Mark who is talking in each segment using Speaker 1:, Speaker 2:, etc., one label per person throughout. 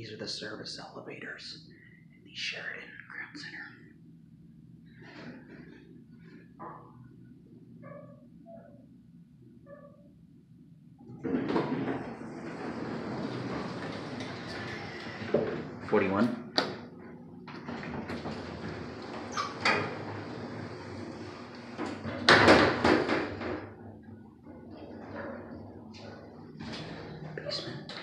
Speaker 1: These are the service elevators in the Sheridan Ground Center. $41. Basement.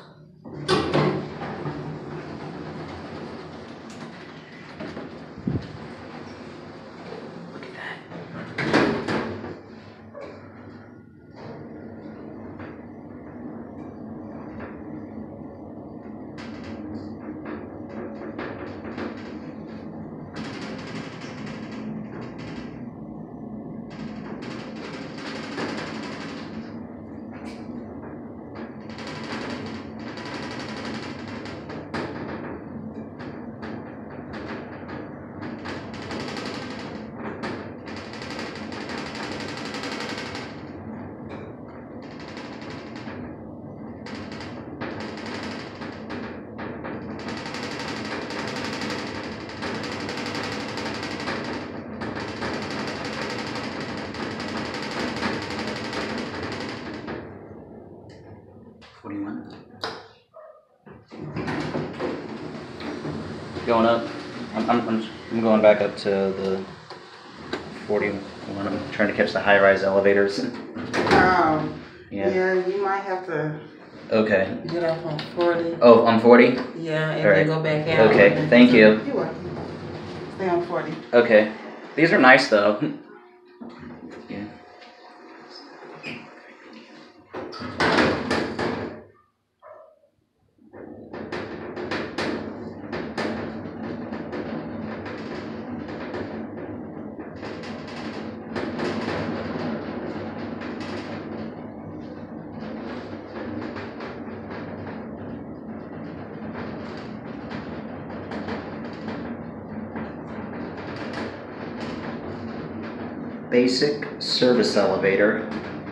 Speaker 1: Look at that. Going up. I'm going back up to the 41. I'm trying to catch the high-rise elevators.
Speaker 2: Yeah, you might have to.
Speaker 1: Okay.
Speaker 2: Get off on 40.
Speaker 1: Oh, on 40?
Speaker 2: Yeah, and then go back out.
Speaker 1: Okay, thank you.
Speaker 2: You're welcome. Stay on 40.
Speaker 1: Okay. These are nice though. Yeah. Basic service elevator.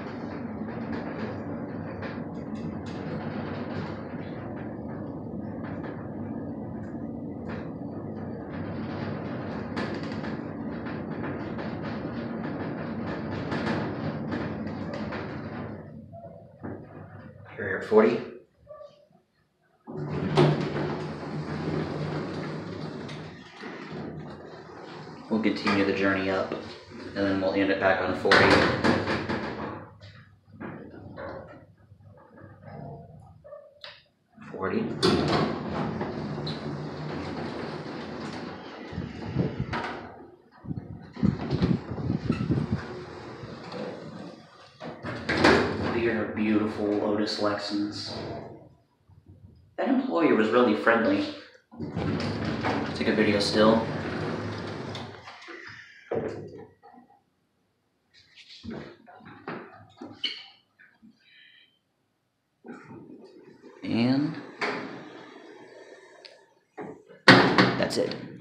Speaker 1: Here at 40. We'll continue the journey up, and then we'll end it back on 40. These are beautiful Lotus Lexans. That employee was really friendly. Take a video still. And